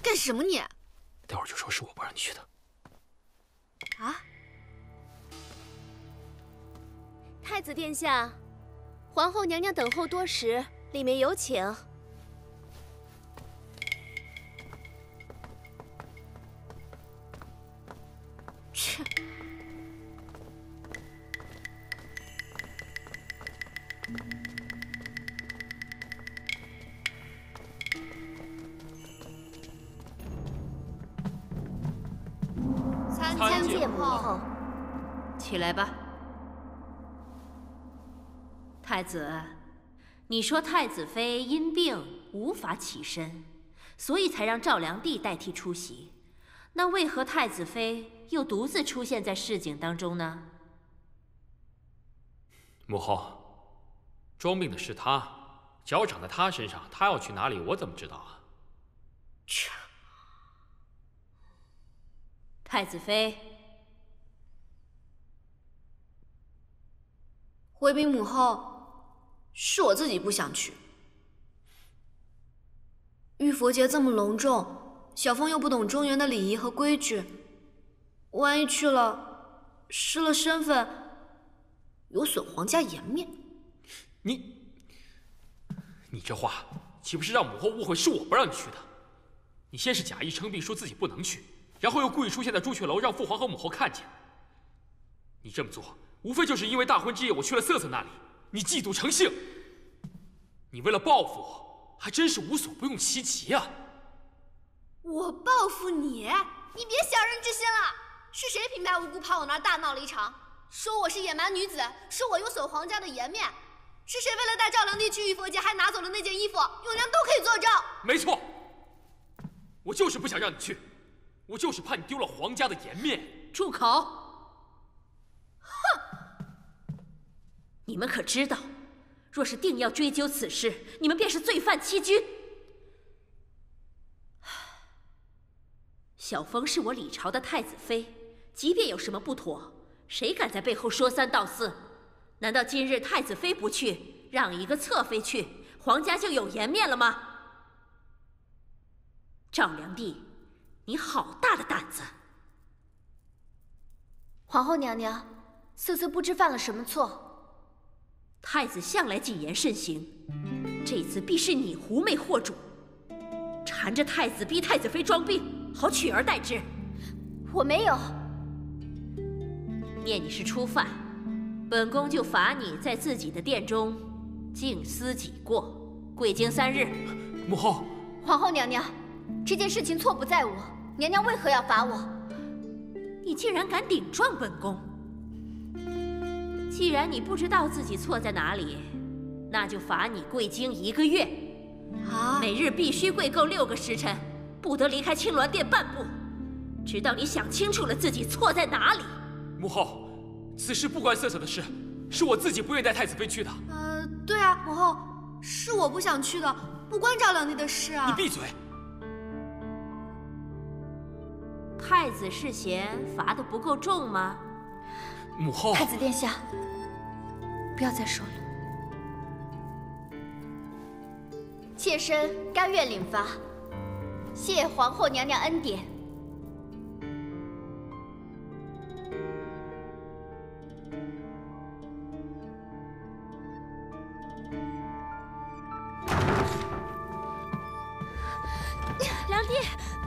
干什么你？ 待会儿就说是我不让你去的。 啊！ 太子殿下，皇后娘娘等候多时，里面有请。 切！ 参见母后。 起来吧。太子，你说太子妃因病无法起身，所以才让赵良娣代替出席。那为何太子妃又独自出现在市井当中呢？ 母后，装病的是他，脚长在他身上，他要去哪里，我怎么知道啊？ 切！太子妃， 回禀母后，是我自己不想去。玉佛节这么隆重，小凤又不懂中原的礼仪和规矩，万一去了，失了身份，有损皇家颜面。 你这话岂不是让母后误会是我不让你去的？你先是假意称病说自己不能去，然后又故意出现在朱雀楼，让父皇和母后看见。你这么做，无非就是因为大婚之夜我去了瑟瑟那里，你嫉妒成性。你为了报复我，还真是无所不用其极啊！ 我报复你？你别小人之心了！是谁平白无故跑我那儿大闹了一场，说我是野蛮女子，说我有损皇家的颜面？是谁为了带赵良娣去玉佛节，还拿走了那件衣服？永娘都可以作证。 没错，我就是不想让你去，我就是怕你丢了皇家的颜面。 住口！哼！你们可知道，若是定要追究此事，你们便是罪犯欺君。小凤是我李朝的太子妃，即便有什么不妥，谁敢在背后说三道四？难道今日太子妃不去，让一个侧妃去，皇家就有颜面了吗？赵良娣，你好大的胆子！ 皇后娘娘，瑟瑟不知犯了什么错。 太子向来谨言慎行，这次必是你狐媚惑主，缠着太子逼太子妃装病，好取而代之。 我没有。 念你是初犯，本宫就罚你在自己的殿中静思己过，跪经3日。 母后， 皇后娘娘，这件事情错不在我，娘娘为何要罚我？ 你竟然敢顶撞本宫！既然你不知道自己错在哪里，那就罚你跪经1个月，每日必须跪够6个时辰，不得离开青鸾殿半步，直到你想清楚了自己错在哪里。 母后，此事不关瑟瑟的事，是我自己不愿带太子妃去的。 对啊，母后，是我不想去的，不关赵良娣的事啊。 你闭嘴！ 太子是嫌罚得不够重吗？ 母后， 太子殿下，不要再说了。妾身甘愿领罚，谢皇后娘娘恩典。 良娣，